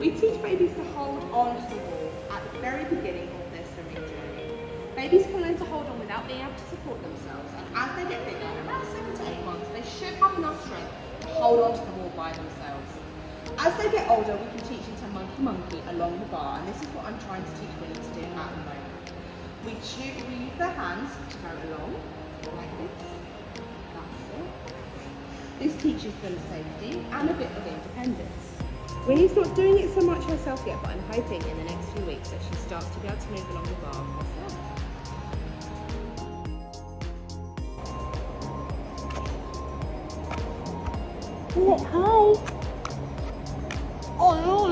We teach babies to hold on to the wall at the very beginning of their swimming journey. Babies can learn to hold on without being able to support themselves, and as they get bigger, around 7 to 8 months, they should have enough strength to hold on to the wall by themselves. As they get older, we can teach them to monkey along the bar, and this is what I'm trying to teach Winnie to do at the moment. We use their hands to go along, like this. That's it. This teaches them safety and a bit of independence. Winnie's not doing it so much herself yet, but I'm hoping in the next few weeks that she starts to be able to move along the bar herself. Hi. Oh,